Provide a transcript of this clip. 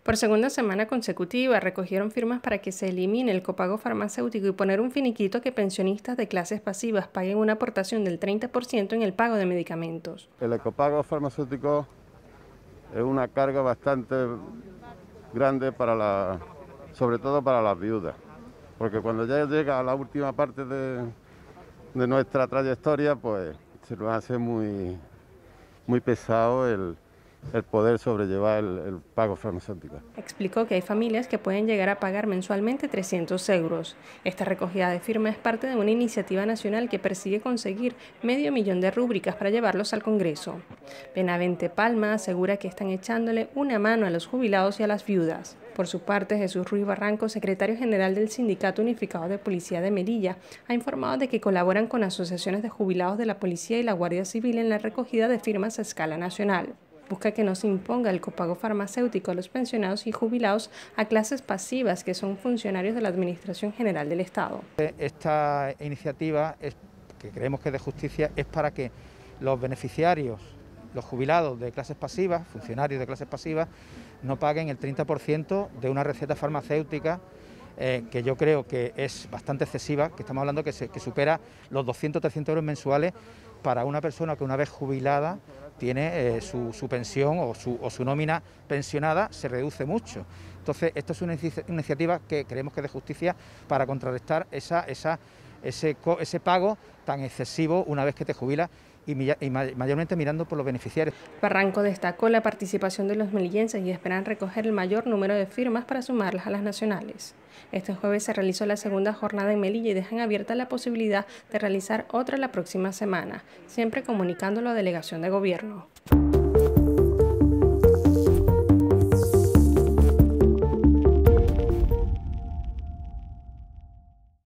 Por segunda semana consecutiva, recogieron firmas para que se elimine el copago farmacéutico y poner un finiquito a que pensionistas de clases pasivas paguen una aportación del 30% en el pago de medicamentos. El ecopago farmacéutico es una carga bastante grande sobre todo para las viudas, porque cuando ya llega a la última parte de nuestra trayectoria, pues se nos hace muy pesado el poder sobrellevar el pago farmacéutico. Explicó que hay familias que pueden llegar a pagar mensualmente 300 euros. Esta recogida de firmas es parte de una iniciativa nacional que persigue conseguir 500.000 de rúbricas para llevarlos al Congreso. Benavente Palma asegura que están echándole una mano a los jubilados y a las viudas. Por su parte, Jesús Ruiz Barranco, secretario general del Sindicato Unificado de Policía de Melilla, ha informado de que colaboran con asociaciones de jubilados de la Policía y la Guardia Civil en la recogida de firmas a escala nacional. Busca que no se imponga el copago farmacéutico a los pensionados y jubilados a clases pasivas, que son funcionarios de la Administración General del Estado. Esta iniciativa, que creemos que es de justicia, es para que los beneficiarios, los jubilados de clases pasivas, funcionarios de clases pasivas, no paguen el 30% de una receta farmacéutica que yo creo que es bastante excesiva, que estamos hablando que supera los 200-300 euros mensuales para una persona que una vez jubilada tiene su pensión o su nómina pensionada se reduce mucho. Entonces, esto es una iniciativa que creemos que es de justicia para contrarrestar ese pago tan excesivo una vez que te jubilas y mayormente mirando por los beneficiarios. Barranco destacó la participación de los melillenses y esperan recoger el mayor número de firmas para sumarlas a las nacionales. Este jueves se realizó la segunda jornada en Melilla y dejan abierta la posibilidad de realizar otra la próxima semana, siempre comunicando a la delegación de gobierno.